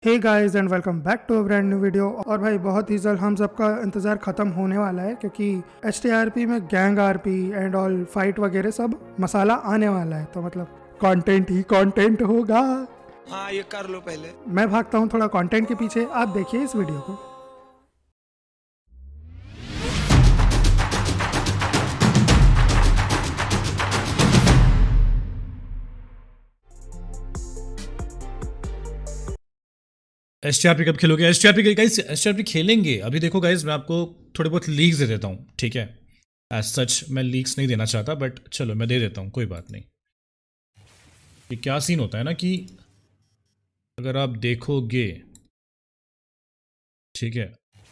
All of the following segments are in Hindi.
Hey guys and welcome back to a brand new video. और भाई बहुत ही जल्द हम सबका इंतज़ार ख़त्म होने वाला है क्योंकि HTRP में gang RP and all fight वगैरह सब मसाला आने वाला है। तो मतलब कंटेंट ही कंटेंट होगा। हाँ ये कर लो पहले। मैं भागता हूँ थोड़ा कंटेंट के पीछे, आप देखिए इस वीडियो को। एसटीआरपी कब खेलोगे? एसटीआरपी गाइस, एसटीआरपी खेलेंगे। अभी देखो गाइस, मैं आपको थोड़े बहुत लीक्स दे देता हूँ, ठीक है? एज सच मैं लीक्स नहीं देना चाहता, बट चलो मैं दे देता हूँ, कोई बात नहीं। ये क्या सीन होता है ना कि अगर आप देखोगे, ठीक है,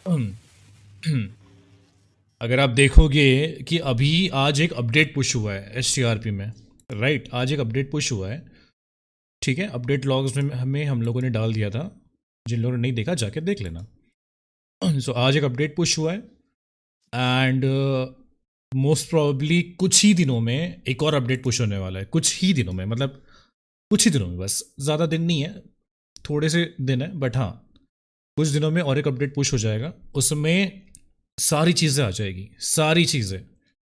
अगर आप देखोगे कि अभी आज एक अपडेट पुश हुआ है एसटीआरपी में, राइट? आज एक अपडेट पुश हुआ है, ठीक है? अपडेट लॉग्स में हमें हम लोगों ने डाल दिया था, जिन लोगों ने नहीं देखा जाके देख लेना। सो आज एक अपडेट पुश हुआ है एंड मोस्ट प्रोबेबली कुछ ही दिनों में एक और अपडेट पुश होने वाला है। कुछ ही दिनों में, मतलब कुछ ही दिनों में, बस ज़्यादा दिन नहीं है, थोड़े से दिन है, बट हाँ कुछ दिनों में और एक अपडेट पुश हो जाएगा। उसमें सारी चीज़ें आ जाएगी, सारी चीज़ें,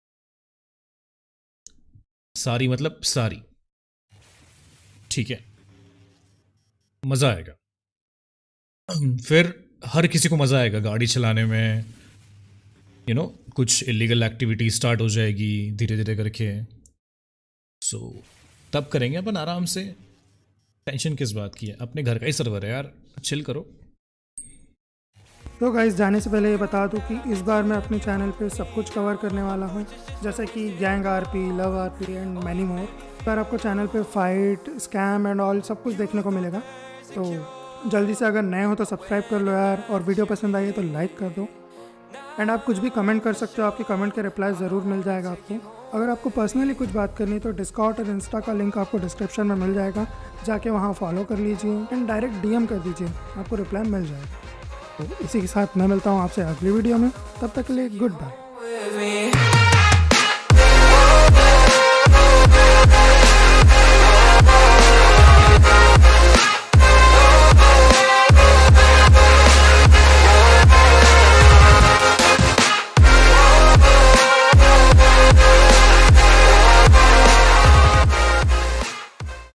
सारी मतलब सारी, ठीक है? मज़ा आएगा। फिर हर किसी को मज़ा आएगा गाड़ी चलाने में, यू नो, कुछ इलीगल एक्टिविटी स्टार्ट हो जाएगी धीरे धीरे करके। सो तब करेंगे अपन आराम से। टेंशन किस बात की है, अपने घर का ही सर्वर है यार, चिल करो। तो गाइस जाने से पहले ये बता दूं कि इस बार मैं अपने चैनल पे सब कुछ कवर करने वाला हूँ, जैसे कि gang RP, love RP and many more. पर आपको चैनल पे फाइट, स्कैम एंड ऑल सब कुछ देखने को मिलेगा। तो जल्दी से अगर नए हो तो सब्सक्राइब कर लो यार, और वीडियो पसंद आई है तो लाइक कर दो। एंड आप कुछ भी कमेंट कर सकते हो, आपके कमेंट के रिप्लाई ज़रूर मिल जाएगा आपको। अगर आपको पर्सनली कुछ बात करनी है तो डिस्कॉर्ड और इंस्टा का लिंक आपको डिस्क्रिप्शन में मिल जाएगा, जाके वहाँ फॉलो कर लीजिए एंड डायरेक्ट DM कर दीजिए, आपको रिप्लाई मिल जाएगा। तो इसी के साथ मैं मिलता हूँ आपसे अगली वीडियो में, तब तक के लिए गुड बाय।